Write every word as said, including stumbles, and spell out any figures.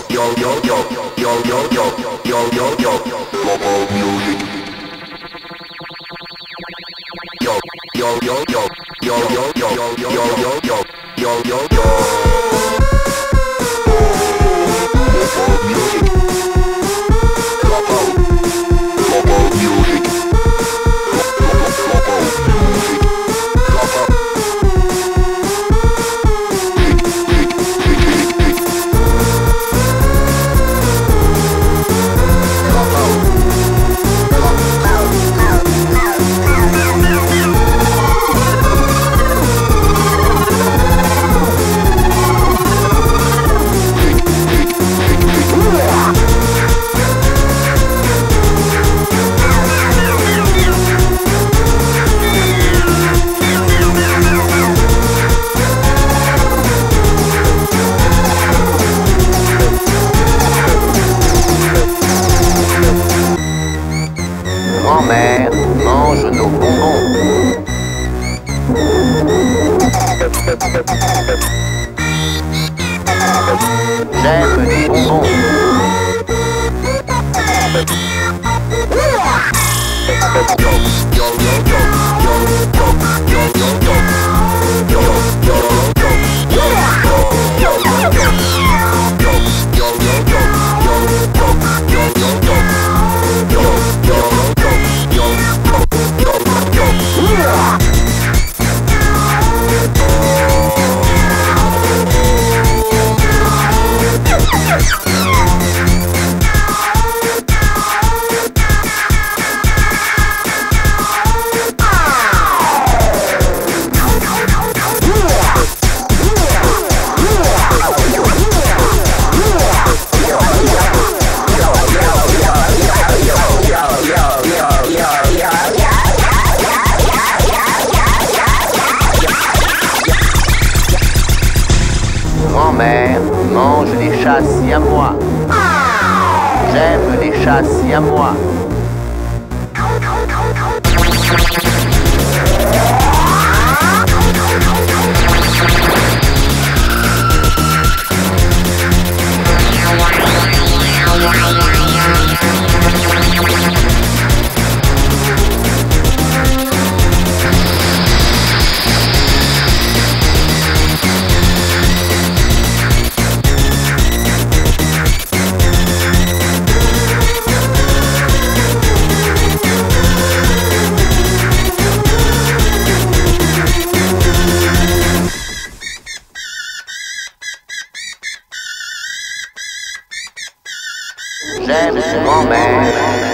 yo yo yo yo yo yo yo yo yo Propelled music. Yo yo yo yo yo yo yo yo yo yo yo yo yo yo Propelled music. Propelled Propelled music. Propelled music. Propelled Grand-mère mange nos bonbons. J'aime les bonbons. Grand-mère mange les chats siamois. J'aime les chats siamois. J'aime grand-mère.